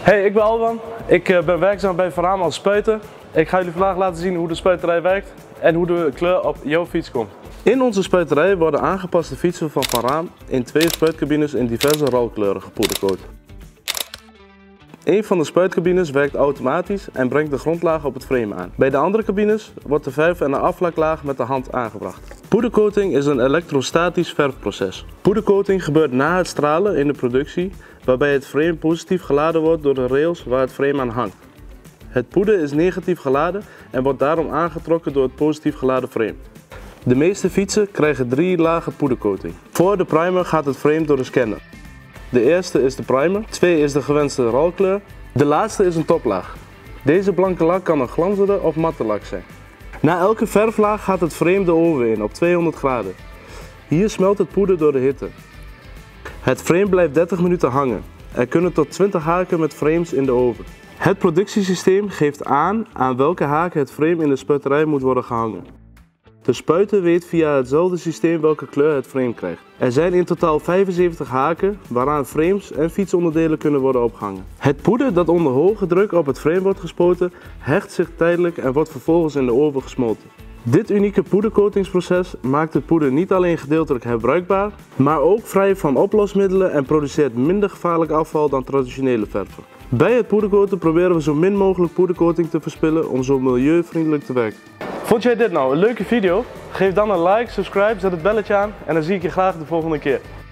Hey, ik ben Alban. Ik ben werkzaam bij Van Raam als spuiter. Ik ga jullie vandaag laten zien hoe de spuiterij werkt en hoe de kleur op jouw fiets komt. In onze spuiterij worden aangepaste fietsen van Van Raam in 2 spuitcabines in diverse rolkleuren gepoedercoat. Een van de spuitcabines werkt automatisch en brengt de grondlaag op het frame aan. Bij de andere cabines wordt de verf en de aflaklaag met de hand aangebracht. Poedercoating is een elektrostatisch verfproces. Poedercoating gebeurt na het stralen in de productie, waarbij het frame positief geladen wordt door de rails waar het frame aan hangt. Het poeder is negatief geladen en wordt daarom aangetrokken door het positief geladen frame. De meeste fietsen krijgen 3 lagen poedercoating. Voor de primer gaat het frame door de scanner. De eerste is de primer, 2 is de gewenste rolkleur, de laatste is een toplaag. Deze blanke lak kan een glanzende of matte lak zijn. Na elke verflaag gaat het frame de oven in op 200 graden. Hier smelt het poeder door de hitte. Het frame blijft 30 minuten hangen. Er kunnen tot 20 haken met frames in de oven. Het productiesysteem geeft aan welke haken het frame in de spuiterij moet worden gehangen. De spuiter weet via hetzelfde systeem welke kleur het frame krijgt. Er zijn in totaal 75 haken waaraan frames en fietsonderdelen kunnen worden opgehangen. Het poeder dat onder hoge druk op het frame wordt gespoten, hecht zich tijdelijk en wordt vervolgens in de oven gesmolten. Dit unieke poedercoatingsproces maakt het poeder niet alleen gedeeltelijk herbruikbaar, maar ook vrij van oplosmiddelen en produceert minder gevaarlijk afval dan traditionele verven. Bij het poedercoaten proberen we zo min mogelijk poedercoating te verspillen om zo milieuvriendelijk te werken. Vond jij dit nou een leuke video? Geef dan een like, subscribe, zet het belletje aan en dan zie ik je graag de volgende keer.